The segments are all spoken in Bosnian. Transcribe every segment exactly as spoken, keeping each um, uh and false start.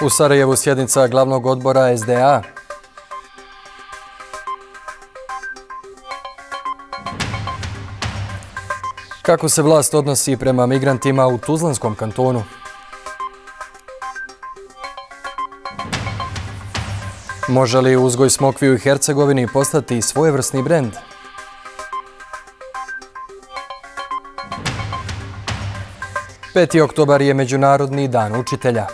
U Sarajevu sjednica glavnog odbora S D A. Kako se vlast odnosi prema migrantima u Tuzlanskom kantonu? Može li uzgoj smokvi u Hercegovini postati svojevrsni brend? peti oktobar je Međunarodni dan učitelja.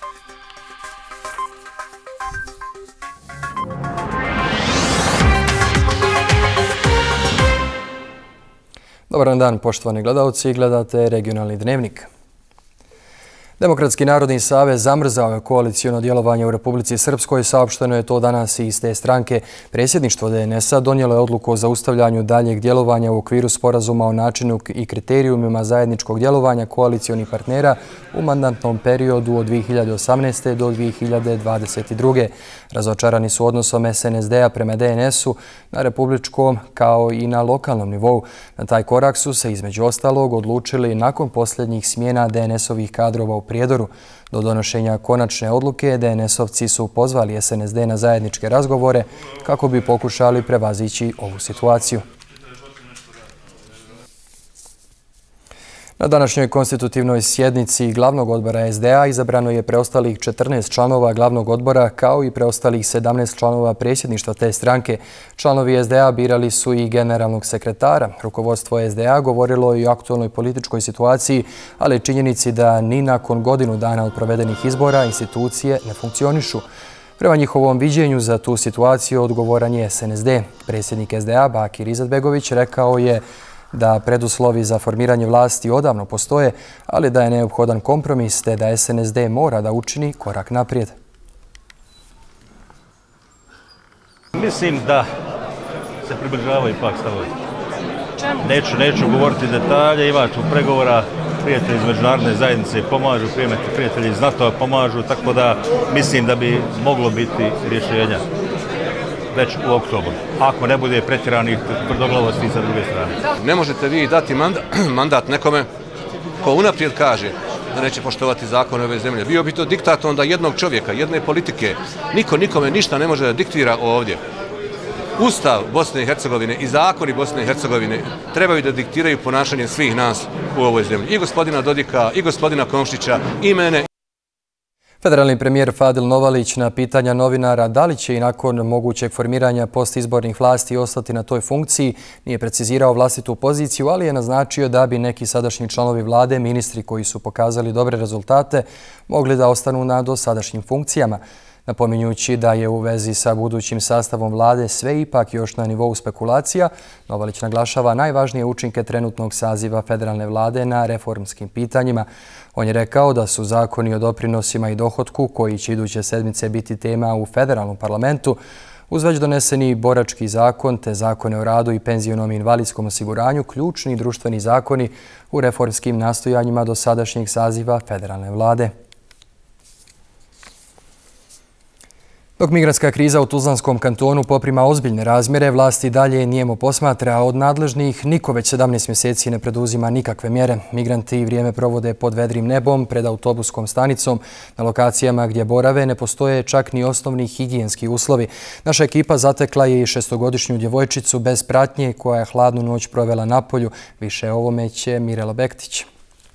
Dobar dan, poštovani gledalci, gledate Regionalni dnevnik. Demokratski narodni savez zamrzao je koaliciono djelovanje u Republici Srpskoj. Saopšteno je to danas i iz te stranke. Predsjedništvo D N S-a donijelo je odluku o zaustavljanju daljeg djelovanja u okviru sporazuma o načinu i kriterijumima zajedničkog djelovanja koalicionih partnera u mandatnom periodu od dvije hiljade osamnaeste. do dvije hiljade dvadeset druge. Razočarani su odnosom S N S D-a prema D N S-u na republičkom kao i na lokalnom nivou. Na taj korak su se između ostalog odlučili nakon posljednjih smjena D N S-ovih kadrova u Prijedoru. Do donošenja konačne odluke D N S-ovci su pozvali S N S D na zajedničke razgovore kako bi pokušali prevazići ovu situaciju. Na današnjoj konstitutivnoj sjednici glavnog odbora S D A izabrano je preostalih četrnaest članova glavnog odbora kao i preostalih sedamnaest članova predsjedništva te stranke. Članovi S D A birali su i generalnog sekretara. Rukovodstvo S D A govorilo je i o aktualnoj političkoj situaciji, ali činjenici da ni nakon godinu dana od provedenih izbora institucije ne funkcionišu. Prema njihovom viđenju za tu situaciju odgovoran je S N S D. Predsjednik S D A Bakir Izetbegović rekao je da preduslovi za formiranje vlasti odavno postoje, ali da je neophodan kompromis te da S N S D mora da učini korak naprijed. Mislim da se približavaju ipak stavovi. Neću, neću govoriti detalje, ima tu pregovora, prijatelji iz međunarodne zajednice pomažu, prijatelji iz NATO pomažu, tako da mislim da bi moglo biti rješenja već u oktobru, ako ne bude pretjeranih tvrdoglavosti sa druge strane. Ne možete vi dati mandat nekome ko unaprijed kaže da neće poštovati zakone ove zemlje. Bio bi to diktat onda jednog čovjeka, jedne politike. Niko nikome ništa ne može da diktira ovdje. Ustav Bosne i Hercegovine i zakoni Bosne i Hercegovine trebaju da diktiraju ponašanje svih nas u ovoj zemlji. I gospodina Dodika, i gospodina Komšića, i mene. Federalni premijer Fadil Novalić na pitanja novinara da li će i nakon mogućeg formiranja postizbornih vlasti ostati na toj funkciji nije precizirao vlastitu poziciju, ali je naznačio da bi neki sadašnji članovi vlade, ministri koji su pokazali dobre rezultate, mogli da ostanu na dosadašnjim funkcijama. Napominjući da je u vezi sa budućim sastavom vlade sve ipak još na nivou spekulacija, Novalić naglašava najvažnije učinke trenutnog saziva federalne vlade na reformskim pitanjima. On je rekao da su zakoni o doprinosima i dohotku, koji će iduće sedmice biti tema u federalnom parlamentu, uz već doneseni borački zakon te zakone o radu i penzionom i invalidskom osiguranju, ključni društveni zakoni u reformskim nastojanjima dosadašnjeg saziva federalne vlade. Dok migrantska kriza u Tuzlanskom kantonu poprima ozbiljne razmjere, vlasti dalje nijemo posmatra, a od nadležnih niko već sedamnaest mjeseci ne preduzima nikakve mjere. Migranti vrijeme provode pod vedrim nebom, pred autobuskom stanicom. Na lokacijama gdje borave ne postoje čak ni osnovni higijenski uslovi. Naša ekipa zatekla je i šestogodišnju djevojčicu bez pratnje koja je hladnu noć provela na polju. Više o ovome će Mirela Bektić.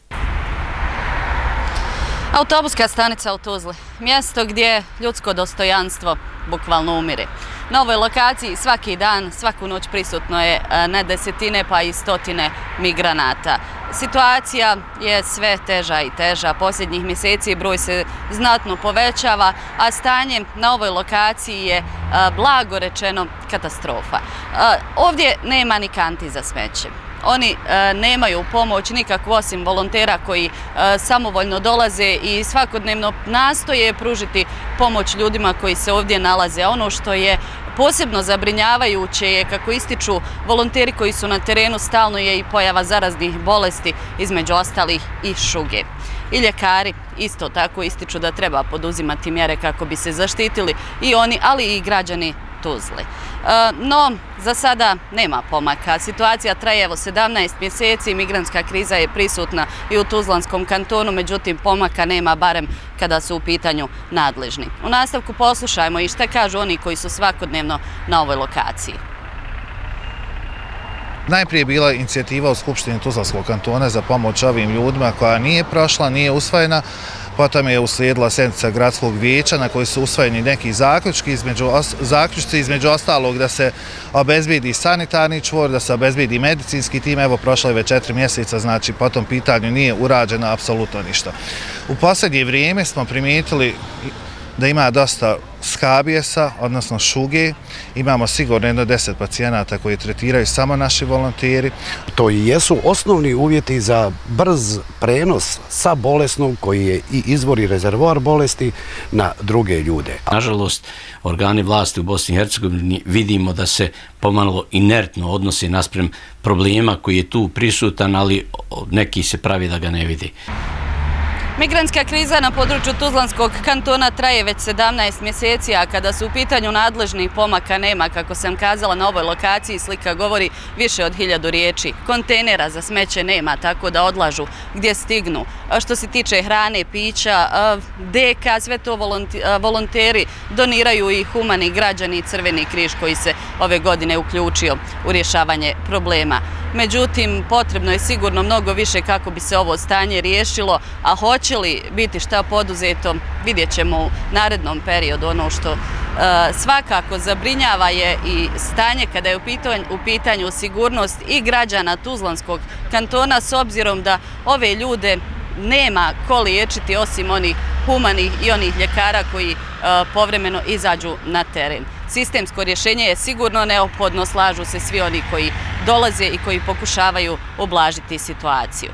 Autobuska stanica u Tuzli, mjesto gdje ljudsko dostojanstvo bukvalno umire. Na ovoj lokaciji svaki dan, svaku noć prisutno je ne desetine pa i stotine migranata. Situacija je sve teža i teža. Posljednjih mjeseci broj se znatno povećava, a stanje na ovoj lokaciji je blago rečeno katastrofa. Ovdje nema ni kanti za smeće. Oni e, nemaju pomoć nikakvu osim volontera koji e, samovoljno dolaze i svakodnevno nastoje pružiti pomoć ljudima koji se ovdje nalaze. A ono što je posebno zabrinjavajuće je, kako ističu volonteri koji su na terenu, stalno je i pojava zaraznih bolesti, između ostalih i šuge. I ljekari isto tako ističu da treba poduzimati mjere kako bi se zaštitili i oni, ali i građani Tuzli. No, za sada nema pomaka. Situacija traje evo sedamnaest mjeseci, migrantska kriza je prisutna i u Tuzlanskom kantonu, međutim pomaka nema barem kada su u pitanju nadležni. U nastavku poslušajmo i šta kažu oni koji su svakodnevno na ovoj lokaciji. Najprije je bila inicijativa u Skupštini Tuzlanskog kantona za pomoć ovim ljudima koja nije prošla, nije usvojena. Potom je uslijedila sjednica gradskog vijeća na kojoj su usvojeni neki zaključki, između, zaključci između ostalog da se obezbijedi sanitarni čvor, da se obezbijedi medicinski tim. Evo, prošlo je već četiri mjeseca, znači po tom pitanju nije urađeno apsolutno ništa. U posljednje vrijeme smo primijetili da ima dosta skabijesa, odnosno šuge. Imamo sigurno jedno deset pacijenata koji tretiraju samo naši volonteri. To i jesu osnovni uvjeti za brz prenos sa bolesnog koji je i izvor i rezervoar bolesti na druge ljude. Nažalost, organi vlasti u Bosni i Hercegovini vidimo da se pomalo inertno odnose naspram problema koji je tu prisutan, ali neki se pravi da ga ne vidi. Migrantska kriza na području Tuzlanskog kantona traje već sedamnaest mjeseci, a kada su u pitanju nadležnih pomaka nema, kako sam kazala na ovoj lokaciji, slika govori više od hiljadu riječi. Kontejnera za smeće nema, tako da odlažu gdje stignu. Što se tiče hrane, pića, deka, sve to volonteri doniraju i humani građani i Crveni križ koji se ove godine uključio u rješavanje problema. Međutim, potrebno je sigurno mnogo više kako bi se ovo stanje riješilo, a hoće li biti šta poduzeto, vidjet ćemo u narednom periodu. Ono što svakako zabrinjava je i stanje kada je u pitanju sigurnost i građana Tuzlanskog kantona, s obzirom da ove ljude nema ko liječiti osim onih humanih i onih ljekara koji povremeno izađu na teren. Sistemsko rješenje je sigurno neophodno, slažu se svi oni koji dolaze i koji pokušavaju ublažiti situaciju.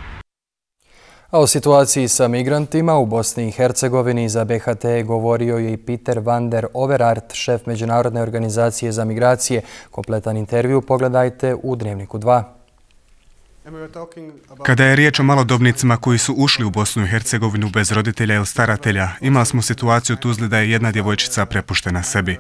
A o situaciji sa migrantima u Bosni i Hercegovini za B H T govorio je i Peter van der Overaert, šef Međunarodne organizacije za migracije. Kompletan intervju pogledajte u Dnevniku dva. Kada je riječ o malodobnicima koji su ušli u Bosnu i Hercegovinu bez roditelja ili staratelja, imali smo situaciju u Tuzli da je jedna djevojčica prepuštena sebi.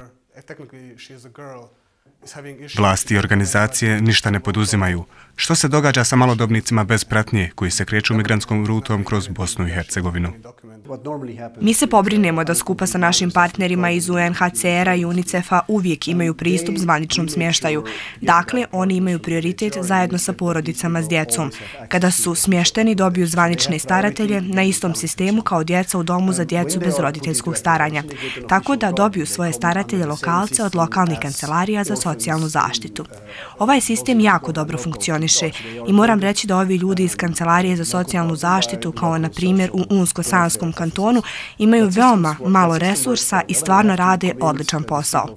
Vlasti i organizacije ništa ne poduzimaju. Što se događa sa malodobnicima bez pratnje koji se kreću migrantskom rutom kroz Bosnu i Hercegovinu? Mi se pobrinemo da skupa sa našim partnerima iz U N H C R-a i UNICEF-a uvijek imaju pristup zvaničnom smještaju. Dakle, oni imaju prioritet zajedno sa porodicama s djecom. Kada su smješteni, dobiju zvanične staratelje na istom sistemu kao djeca u domu za djecu bez roditeljskog staranja. Tako da dobiju svoje staratelje lokalce od lokalnih kancelarija za socijalnu zaštitu. Ovaj sistem jako dobro funkcioniše i moram reći da ovi ljudi iz Kancelarije za socijalnu zaštitu, kao na primjer u Unsko-Sanskom kantonu, imaju veoma malo resursa i stvarno rade odličan posao.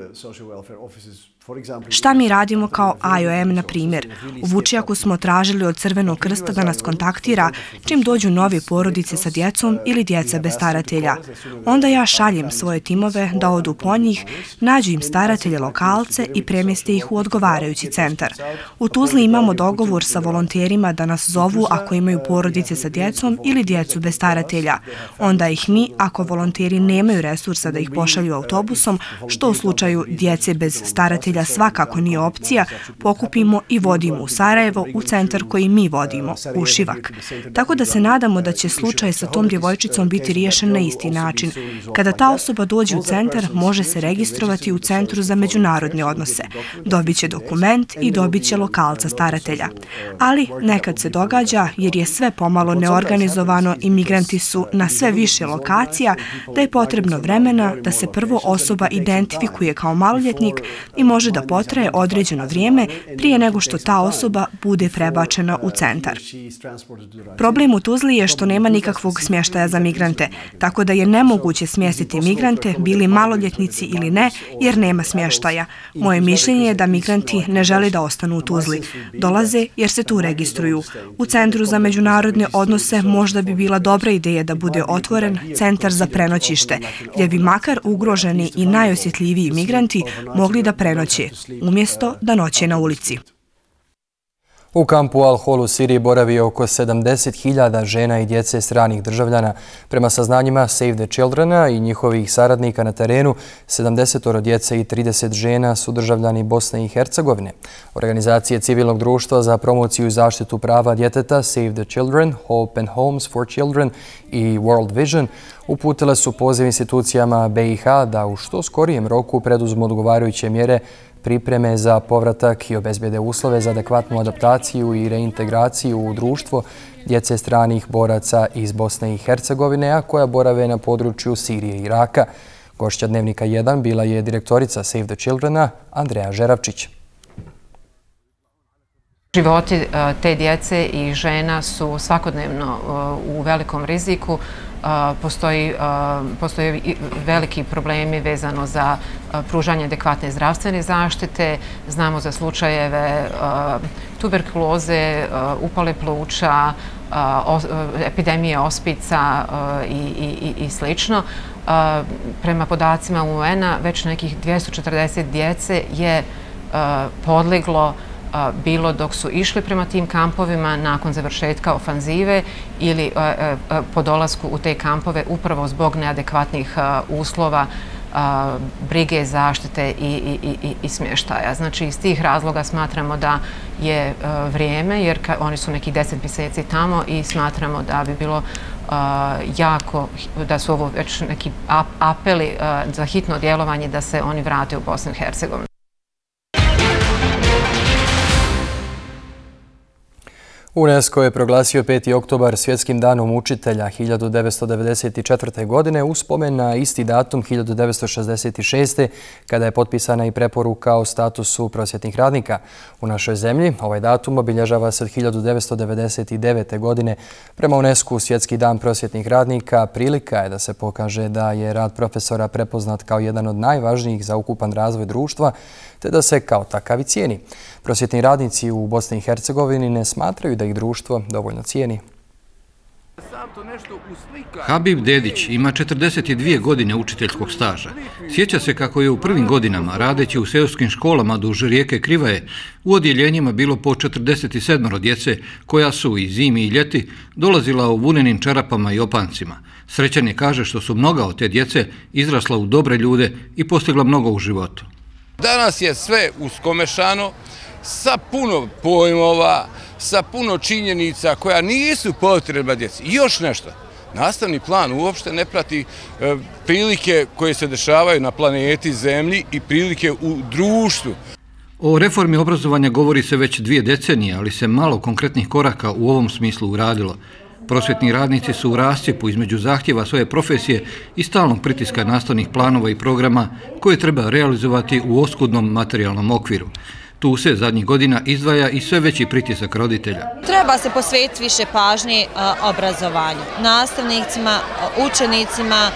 Šta mi radimo kao I O M, na primjer? U Vučijaku smo tražili od Crvenog krsta da nas kontaktira čim dođu nove porodice sa djecom ili djeca bez staratelja. Onda ja šaljem svoje timove da odu po njih, nađu im staratelje lokalce i premjeste ih u odgovarajući centar. U Tuzli imamo dogovor sa volonterima da nas zovu ako imaju porodice sa djecom ili djecu bez staratelja. Onda ih mi, ako volonteri nemaju resursa da ih pošalju autobusom, što u slučaju djece bez staratelja svakako nije opcija, pokupimo i vodimo u Sarajevo u centar koji mi vodimo, u Šivak. Tako da se nadamo da će slučaj sa tom djevojčicom biti riješen na isti način. Kada ta osoba dođe u centar, može se registrovati u Centru za međunarodne odnose. Dobit će dokument i dobit će lokalca staratelja. Ali nekad se događa, jer je sve pomalo neorganizovano i migranti su na sve više lokacija, da je potrebno vremena da se prvo osoba identifikuje kao maloljetnik i može da potraje određeno vrijeme prije nego što ta osoba bude prebačena u centar. Problem u Tuzli je što nema nikakvog smještaja za migrante, tako da je nemoguće smjestiti migrante, bili maloljetnici ili ne, jer nema smještaja. Moje mišljenje je da migranti ne žele da ostanu u Tuzli. Dolaze jer se tu registruju. U Centru za međunarodne odnose možda bi bila dobra ideja da bude otvoren centar za prenoćište, gdje bi makar ugroženi i najosjetljiviji migranti mogli da prenoće, umjesto da noće na ulici. U kampu Al-Hol u Siriji boravi oko sedamdeset hiljada žena i djece stranih državljana. Prema saznanjima Save the Childrena i njihovih saradnika na terenu, sedamdeset djece i trideset žena su državljani Bosne i Hercegovine. Organizacije civilnog društva za promociju i zaštitu prava djeteta Save the Children, Hope and Homes for Children i World Vision uputile su poziv institucijama B i H da u što skorijem roku preduzmu odgovarajuće mjere pripreme za povratak i obezbede uslove za adekvatnu adaptaciju i reintegraciju u društvo djece stranih boraca iz Bosne i Hercegovine, a koja borave na području Sirije i Iraka. Gošća Dnevnika jedan bila je direktorica Save the Childrena Andreja Žeravčić. Životi te djece i žena su svakodnevno u velikom riziku. Postoji, postoje veliki problemi vezano za pružanje adekvatne zdravstvene zaštite. Znamo za slučajeve tuberkuloze, upale pluća, epidemije ospica i, i, i slično. Prema podacima U N-a već nekih dvjesto četrdeset djece je podleglo bilo dok su išli prema tim kampovima nakon završetka ofanzive ili po dolasku u te kampove upravo zbog neadekvatnih uslova, brige, zaštite i, i, i, i smještaja. Znači, iz tih razloga smatramo da je vrijeme, jer oni su neki deset mjeseci tamo i smatramo da bi bilo jako, da su ovo već neki apeli za hitno djelovanje da se oni vrate u Bosnu i Hercegovinu. UNESCO je proglasio peti oktobar svjetskim danom učitelja hiljadu devetsto devedeset četvrte. godine u spomen na isti datum hiljadu devetsto šezdeset šeste. kada je potpisana i preporuka o statusu prosvjetnih radnika. U našoj zemlji ovaj datum obilježava se od hiljadu devetsto devedeset devete. godine. Prema UNESCO svjetski dan prosvjetnih radnika prilika je da se pokaže da je rad profesora prepoznat kao jedan od najvažnijih za ukupan razvoj društva, te da se kao takav i cijeni. Prosvjetni radnici u Bosni i Hercegovini ne smatraju da ih društvo dovoljno cijeni. Habib Dedić ima četrdeset dvije godine učiteljskog staža. Sjeća se kako je u prvim godinama, radeći u seoskim školama duž rijeke Krivaje, u odjeljenjima bilo po četrdeset sedam djece koja su i zimi i ljeti dolazila u vunenim čarapama i opancima. Srećan je kaže što su mnoga od te djece izrasla u dobre ljude i postigla mnogo u životu. Danas je sve uskomešano, sa puno pojmova, sa puno činjenica koja nisu potreba djeci. I još nešto, nastavni plan uopšte ne prati e, prilike koje se dešavaju na planeti Zemlji i prilike u društvu. O reformi obrazovanja govori se već dvije decenije, ali se malo konkretnih koraka u ovom smislu uradilo. Prosvjetni radnici su u rascjepu između zahtjeva svoje profesije i stalnog pritiska nastavnih planova i programa koje treba realizovati u oskudnom materijalnom okviru. Tu se zadnjih godina izdvaja i sve veći pritisak roditelja. Treba se posvetiti više pažnje obrazovanju, nastavnicima, učenicima,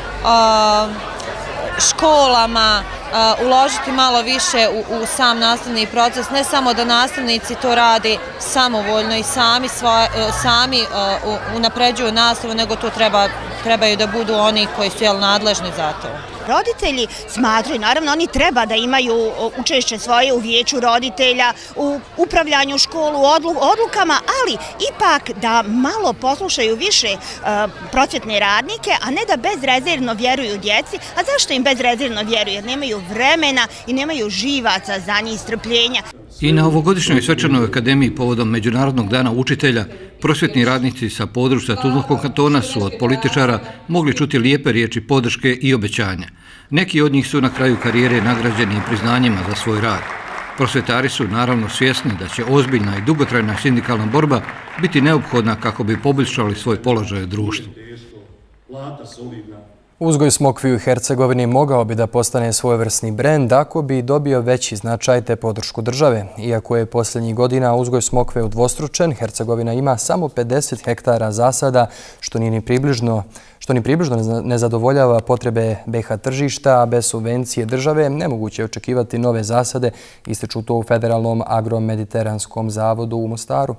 školama, uložiti malo više u, u sam nastavni proces, ne samo da nastavnici to rade samovoljno i sami, svoje, sami uh, unapređuju nastavu, nego to treba, trebaju da budu oni koji su jel, nadležni za to. Roditelji smatraju, naravno oni treba da imaju učešće svoje u vijeću roditelja, u upravljanju školu, odlukama, ali ipak da malo poslušaju više uh, prosvjetne radnike, a ne da bezrezervno vjeruju djeci. A zašto im bezrezervno vjeruju? Jer nemaju vremena i nemaju živaca za njih, strpljenja. I na ovogodišnjoj svečanoj akademiji povodom Međunarodnog dana učitelja prosvjetni radnici sa područja Tuzlanskog kantona su od političara mogli čuti lijepe riječi podrške i obećanja. Neki od njih su na kraju karijere nagrađeni priznanjima za svoj rad. Prosvjetari su naravno svjesni da će ozbiljna i dugotrajna sindikalna borba biti neophodna kako bi poboljšali svoj položaj u društvu. Uzgoj smokvi u Hercegovini mogao bi da postane svojevrsni brend ako bi dobio veći značaj te podršku države. Iako je posljednjih godina uzgoj smokve udvostručen, Hercegovina ima samo pedeset hektara zasada, što ni približno, što ni približno ne zadovoljava potrebe B i H tržišta, a bez subvencije države nemoguće je očekivati nove zasade, ističu to u Federalnom agromediteranskom zavodu u Mostaru.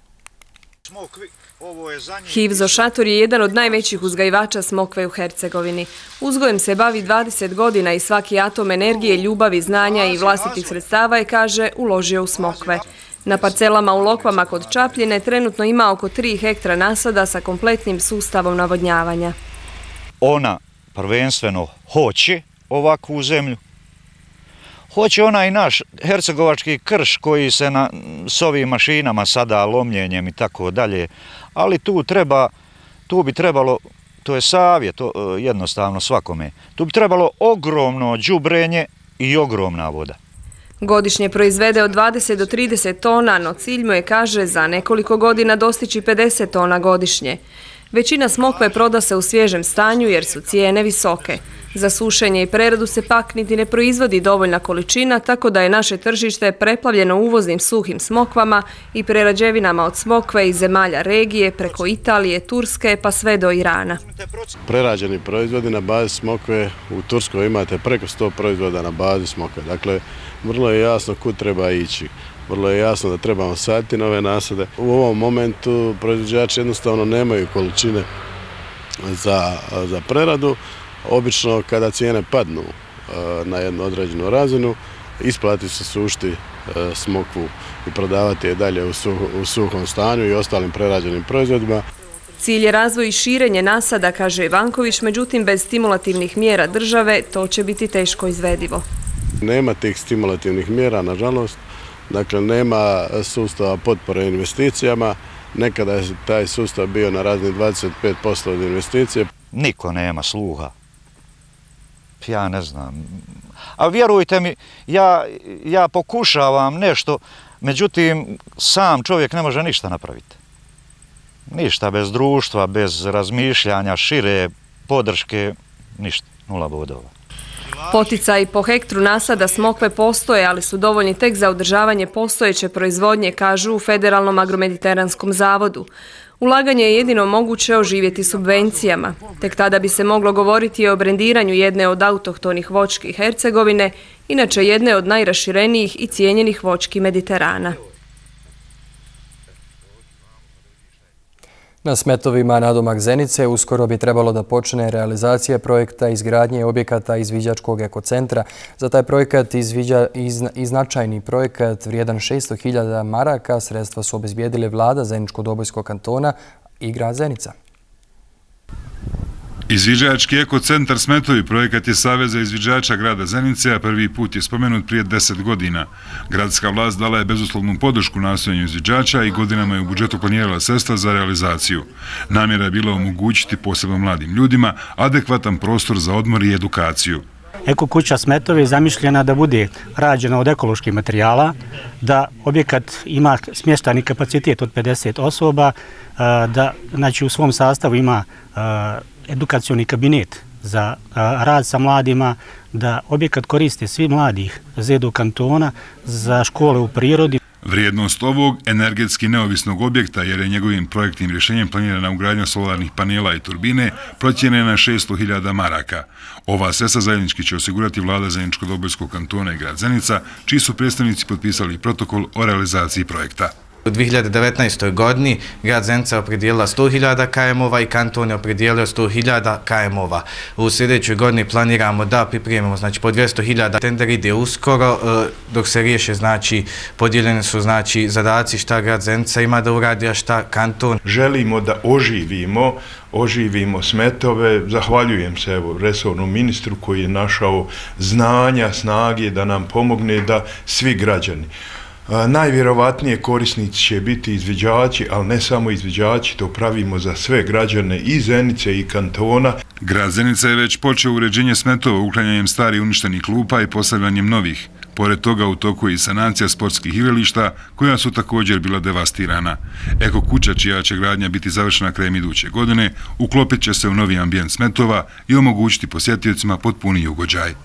Hivzo Šator je jedan od najvećih uzgajivača smokve u Hercegovini. Uzgojem se bavi dvadeset godina i svaki atom energije, ljubavi, znanja i vlastitih sredstava je, kaže, uložio u smokve. Na parcelama u Lokvama kod Čapljine trenutno ima oko tri hektra nasada sa kompletnim sustavom navodnjavanja. Ona prvenstveno hoće ovakvu zemlju. Hoće ona i naš hercegovački krš koji se na, s ovim mašinama sada lomljenjem i tako dalje, ali tu treba, tu bi trebalo, to je savjet to, jednostavno svakome, tu bi trebalo ogromno đubrenje i ogromna voda. Godišnje proizvede od dvadeset do trideset tona, no cilj mu je, kaže, za nekoliko godina dostići pedeset tona godišnje. Većina smokve proda se u svježem stanju jer su cijene visoke. Za sušenje i preradu se pak niti ne proizvodi dovoljna količina, tako da je naše tržište preplavljeno uvoznim suhim smokvama i prerađevinama od smokve iz zemalja regije, preko Italije, Turske pa sve do Irana. Prerađeni proizvodi na bazi smokve, u Turskoj imate preko sto proizvoda na bazi smokve. Dakle, vrlo je jasno kud treba ići. Vrlo je jasno da trebamo saditi nove nasade. U ovom momentu proizvođači jednostavno nemaju količine za, za preradu. Obično kada cijene padnu na jednu određenu razinu, isplati se sušti smokvu i prodavati je dalje u, suh, u suhom stanju i ostalim prerađenim proizvodima. Cilj je razvoj i širenje nasada, kaže Ivanković, međutim bez stimulativnih mjera države to će biti teško izvedivo. Nema tih stimulativnih mjera, nažalost. Dakle, nema sustava potpore investicijama. Nekada je taj sustav bio na razini dvadeset pet posto od investicije. Niko nema sluha. Ja ne znam. A vjerujte mi, ja, ja pokušavam nešto, međutim, sam čovjek ne može ništa napraviti. Ništa, bez društva, bez razmišljanja, šire podrške, ništa, nula bodova. Poticaji po hektru nasada smokve postoje, ali su dovoljni tek za održavanje postojeće proizvodnje, kažu u Federalnom agromediteranskom zavodu. Ulaganje je jedino moguće oživjeti subvencijama. Tek tada bi se moglo govoriti o brendiranju jedne od autohtonih voćki Hercegovine, inače jedne od najraširenijih i cijenjenih voćki Mediterana. Na smetovima nadomak Zenice uskoro bi trebalo da počne realizacija projekta izgradnje objekata izviđačkog ekocentra. Za taj projekat izviđa i značajni projekat vrijedan šesto hiljada maraka. Sredstva su obezbijedile vlada Zeničko-Dobojskog kantona i grad Zenica. Izviđački ekocentar Smetovi projekat je Saveza izviđača grada Zenice, a prvi put je spomenut prije deset godina. Gradska vlast dala je bezuslovnu podršku nastojanju izviđača i godinama je u budžetu planirala sredstva za realizaciju. Namjera je bila omogućiti posebno mladim ljudima adekvatan prostor za odmor i edukaciju. Eko kuća Smetovi je zamišljena da bude rađena od ekoloških materijala, da objekat ima smještajni kapacitet od pedeset osoba, da znači, u svom sastavu ima edukacioni kabinet za rad sa mladima, da objekat koriste svi mladih Z E D U kantona za škole u prirodi. Vrijednost ovog energetski neovisnog objekta, jer je njegovim projektnim rješenjem planirana ugradnja solarnih panela i turbine, procjenjena na šesto hiljada maraka. Ova sredstva zajednički će osigurati vlada Zeničko-Dobojskog kantona i grad Zenica, čiji su predstavnici potpisali protokol o realizaciji projekta. U dvije hiljade devetnaestoj godini grad Zenica opredijelila sto hiljada km-ova i kanton je opredijelio sto hiljada km-ova. U sljedećoj godini planiramo da pripremimo znači, po dvjesto hiljada. Tender ide uskoro, dok se riješe, znači, podijeljeni su znači, zadaci šta grad Zenica ima da uradi, a šta kanton. Želimo da oživimo, oživimo Smetove. Zahvaljujem se evo, resornom ministru koji je našao znanja, snage da nam pomogne da svi građani. Najvjerovatnije korisnici će biti izviđači, ali ne samo izviđači, to pravimo za sve građane i Zenice i kantona. Grad Zenica je već počeo uređenje Smetova uklanjanjem starih uništenih klupa i postavljanjem novih. Pored toga u toku je i sanacija sportskih igrališta koja su također bila devastirana. Eko kuća, čija će gradnja biti završena krajem iduće godine, uklopit će se u novi ambijent Smetova i omogućiti posjetiocima potpuniji ugođaj.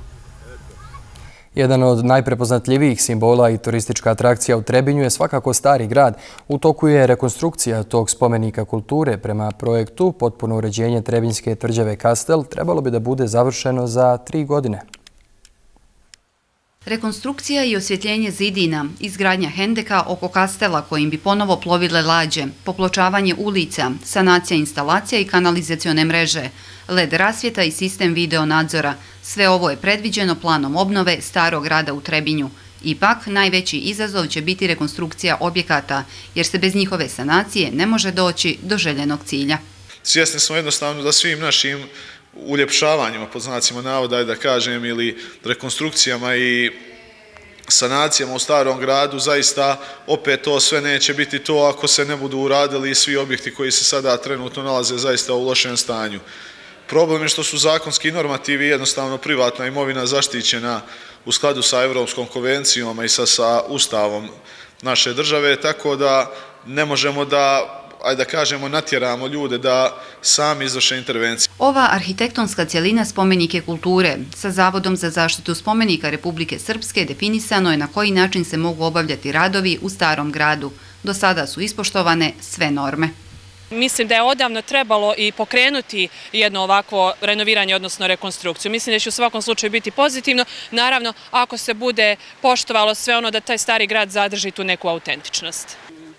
Jedan od najprepoznatljivijih simbola i turistička atrakcija u Trebinju je svakako Stari grad. U toku je rekonstrukcija tog spomenika kulture. Prema projektu potpuno uređenje Trebinjske tvrđave Kastel trebalo bi da bude završeno za tri godine. Rekonstrukcija i osvjetljenje zidina, izgradnja hendeka oko kastela kojim bi ponovo plovile lađe, popločavanje ulica, sanacija instalacija i kanalizacione mreže, L E D rasvjeta i sistem video nadzora. Sve ovo je predviđeno planom obnove Starog grada u Trebinju. Ipak, najveći izazov će biti rekonstrukcija objekata, jer se bez njihove sanacije ne može doći do željenog cilja. Svjesni smo jednostavno da svim našim uljepšavanjima, pod znacima navoda, da kažem, ili rekonstrukcijama i sanacijama u Starom gradu, zaista opet to sve neće biti to ako se ne budu uradili svi objekti koji se sada trenutno nalaze zaista u lošem stanju. Problem je što su zakonski normativi jednostavno privatna imovina zaštićena u skladu sa Evropskom konvencijom i sa, sa ustavom naše države, tako da ne možemo da, ajde da kažemo, natjeramo ljude da sami izvrše intervencije. Ova arhitektonska cjelina spomenike kulture sa Zavodom za zaštitu spomenika Republike Srpske definisano je na koji način se mogu obavljati radovi u Starom gradu. Do sada su ispoštovane sve norme. Mislim da je odavno trebalo i pokrenuti jedno ovakvo renoviranje, odnosno rekonstrukciju. Mislim da će u svakom slučaju biti pozitivno. Naravno, ako se bude poštovalo sve ono da taj stari grad zadrži tu neku autentičnost.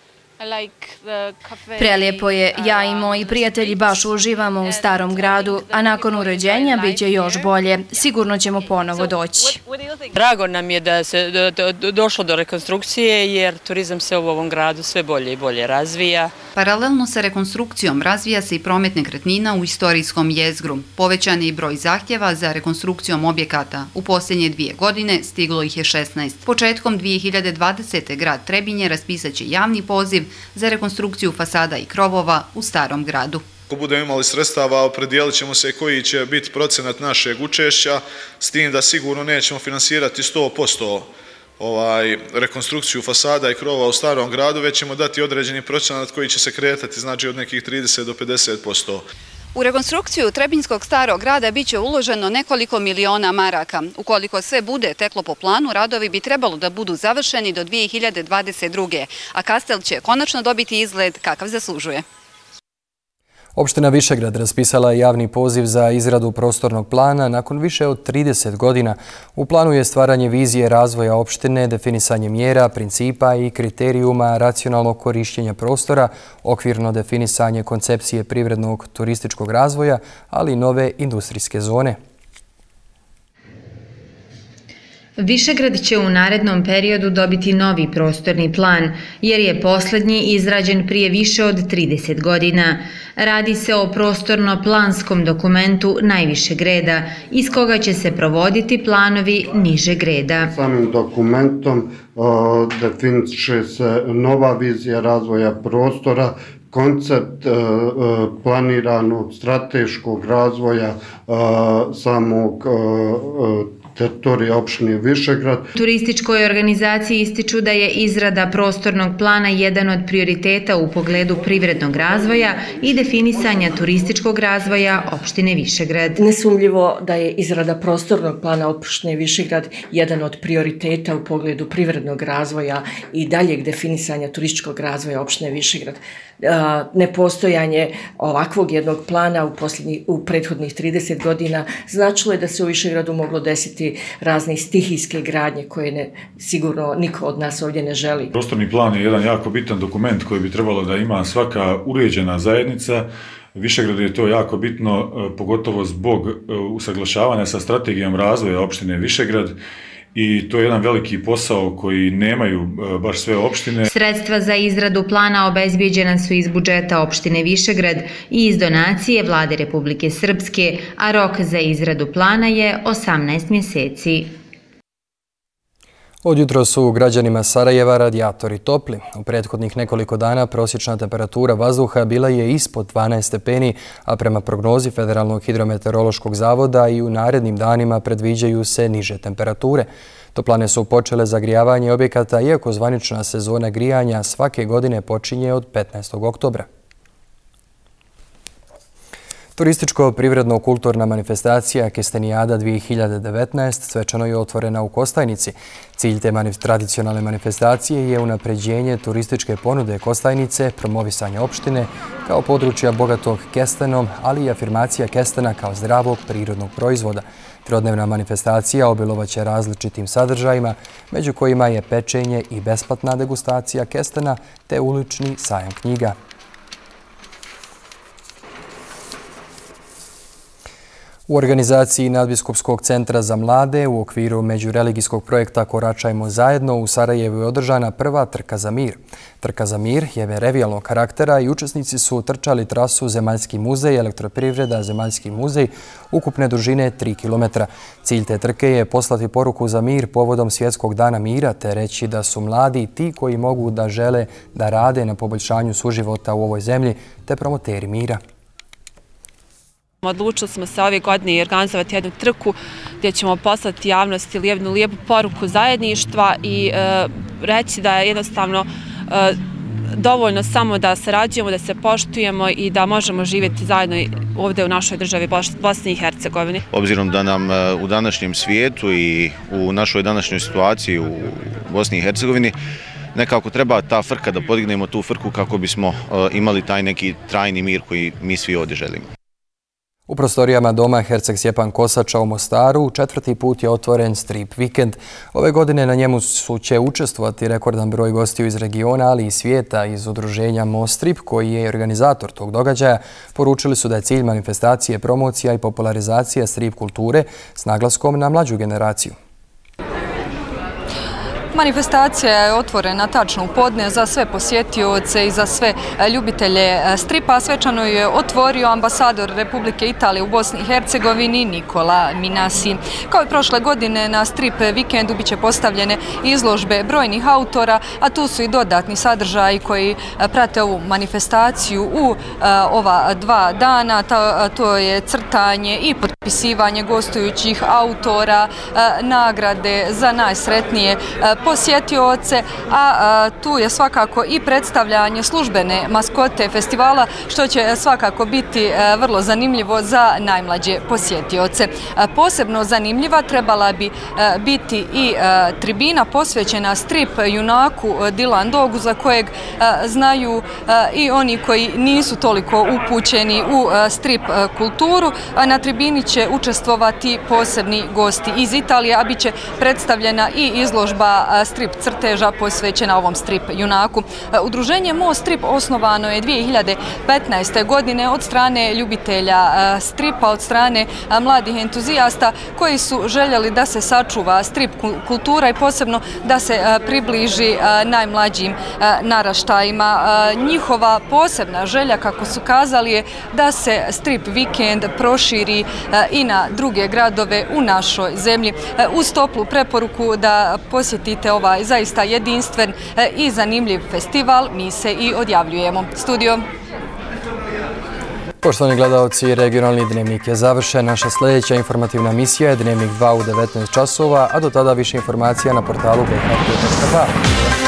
Prelijepo je, ja i moji prijatelji baš uživamo u Starom gradu, a nakon uređenja bit će još bolje. Sigurno ćemo ponovo doći. Drago nam je da se došlo do rekonstrukcije, jer turizam se u ovom gradu sve bolje i bolje razvija. Paralelno sa rekonstrukcijom razvija se i promet nekretnina u istorijskom jezgru. Povećan je i broj zahtjeva za rekonstrukcijom objekata. U posljednje dvije godine stiglo ih je šesnaest. Početkom dvije hiljade dvadesete. grad Trebinje raspisat će javni poziv za rekonstrukciju fasada i krovova u Starom gradu. Ako budemo imali sredstava, opredijelit ćemo se koji će biti procenat našeg učešća, s tim da sigurno nećemo finansirati sto posto ovaj, rekonstrukciju fasada i krovova u Starom gradu, već ćemo dati određeni procenat koji će se kretati, znači od nekih trideset do pedeset posto. U rekonstrukciju Trebinjskog Starog grada bit će uloženo nekoliko miliona maraka. Ukoliko sve bude teklo po planu, radovi bi trebalo da budu završeni do dvije hiljade dvadeset druge. a kastel će konačno dobiti izgled kakav zaslužuje. Opština Višegrad raspisala je javni poziv za izradu prostornog plana nakon više od trideset godina. U planu je stvaranje vizije razvoja opštine, definisanje mjera, principa i kriterijuma racionalnog korišćenja prostora, okvirno definisanje koncepcije privrednog turističkog razvoja, ali i nove industrijske zone. Višegrad će u narednom periodu dobiti novi prostorni plan, jer je posljednji izrađen prije više od trideset godina. Radi se o prostorno-planskom dokumentu najvišeg reda, iz koga će se provoditi planovi nižeg reda. Samim dokumentom definiše se nova vizija razvoja prostora, koncept planiranog strateškog razvoja samog teritorija opštine Višegrad. Turističkoj organizaciji ističu da je izrada prostornog plana jedan od prioriteta u pogledu privrednog razvoja i definisanja turističkog razvoja opštine Višegrad. Nesumljivo da je izrada prostornog plana opštine Višegrad jedan od prioriteta u pogledu privrednog razvoja i daljeg definisanja turističkog razvoja opštine Višegrad. Nepostojanje ovakvog jednog plana u, u prethodnih trideset godina značilo je da se u Višegradu moglo desiti razne stihijske gradnje koje ne, sigurno niko od nas ovdje ne želi. Prostorni plan je jedan jako bitan dokument koji bi trebalo da ima svaka uređena zajednica. Višegradu je to jako bitno, pogotovo zbog usaglašavanja sa strategijom razvoja opštine Višegrad. I to je jedan veliki posao koji nemaju baš sve opštine. Sredstva za izradu plana obezbijeđena su iz budžeta opštine Višegrad i iz donacije Vlade Republike Srpske, a rok za izradu plana je osamnaest mjeseci. Od jutro su građanima Sarajeva radijatori topli. U prethodnih nekoliko dana prosječna temperatura vazduha bila je ispod dvanaest stepeni, a prema prognozi Federalnog hidrometeorološkog zavoda i u narednim danima predviđaju se niže temperature. Toplane su počele zagrijavanje objekata, iako zvanična sezona grijanja svake godine počinje od petnaestog oktobra. Turističko-privredno-kulturna manifestacija Kestenijada dvije hiljade devetnaest svečano je otvorena u Kostajnici. Cilj te tradicionalne manifestacije je unapređenje turističke ponude Kostajnice, promovisanje opštine kao područja bogatog kestenom, ali i afirmacija kestena kao zdravog prirodnog proizvoda. Trodnevna manifestacija obilovaće različitim sadržajima, među kojima je pečenje i besplatna degustacija kestena te ulični sajam knjiga. U organizaciji Nadbiskupskog centra za mlade u okviru međureligijskog projekta Koračajmo zajedno u Sarajevu je održana prva trka za mir. Trka za mir je revijalnog karaktera i učesnici su trčali trasu Zemaljski muzej, Elektroprivreda, Zemaljski muzej, ukupne dužine tri kilometra. Cilj te trke je poslati poruku za mir povodom Svjetskog dana mira te reći da su mladi ti koji mogu da žele da rade na poboljšanju suživota u ovoj zemlji te promoteri mira. Odlučili smo se ove godine organizovati jednu trku gdje ćemo poslati javnosti jednu lijepu poruku zajedništva i e, reći da je jednostavno e, dovoljno samo da sarađujemo, da se poštujemo i da možemo živjeti zajedno ovdje u našoj državi Bosni i Hercegovini. Obzirom da nam u današnjem svijetu i u našoj današnjoj situaciji u Bosni i Hercegovini nekako treba ta frka, da podignemo tu frku kako bismo imali taj neki trajni mir koji mi svi ovdje želimo. U prostorijama doma Herceg Stjepan Kosača u Mostaru četvrti put je otvoren strip vikend. Ove godine na njemu su će učestvovati rekordan broj gostiju iz regiona, ali i svijeta. Iz udruženja Mostrip, koji je organizator tog događaja, poručili su da je cilj manifestacije promocija i popularizacija strip kulture s naglaskom na mlađu generaciju. Manifestacija je otvorena tačno u podne za sve posjetioce i za sve ljubitelje stripa. Svečano je otvorio ambasador Republike Italije u Bosni i Hercegovini Nikola Minasi. Kao i prošle godine na strip vikendu biće postavljene izložbe brojnih autora, a tu su i dodatni sadržaji koji prate ovu manifestaciju u ova dva dana. To je crtanje i potpisivanje gostujućih autora, nagrade za najsretnije posjetioce, a tu je svakako i predstavljanje službene maskote festivala, što će svakako biti vrlo zanimljivo za najmlađe posjetioce. Posebno zanimljiva trebala bi biti i tribina posvećena strip junaku Dylan Dogu, za kojeg znaju i oni koji nisu toliko upućeni u strip kulturu. Na tribini će učestvovati posebni gosti iz Italije, a bit će predstavljena i izložba strip crteža posvećena ovom strip junaku. Udruženje Mostrip osnovano je dvije hiljade petnaeste. godine od strane ljubitelja stripa, od strane mladih entuzijasta koji su željeli da se sačuva strip kultura i posebno da se približi najmlađim naraštajima. Njihova posebna želja, kako su kazali, je da se strip vikend proširi i na druge gradove u našoj zemlji. Uz toplu preporuku da posjetite ovaj zaista jedinstven i zanimljiv festival, mi se i odjavljujemo. Studio. Poštovani gledalci, regionalni dnevnik je završen. Naša sljedeća informativna misija je Dnevnik dva u devetnaest časova, a do tada više informacija na portalu b h t točka b a.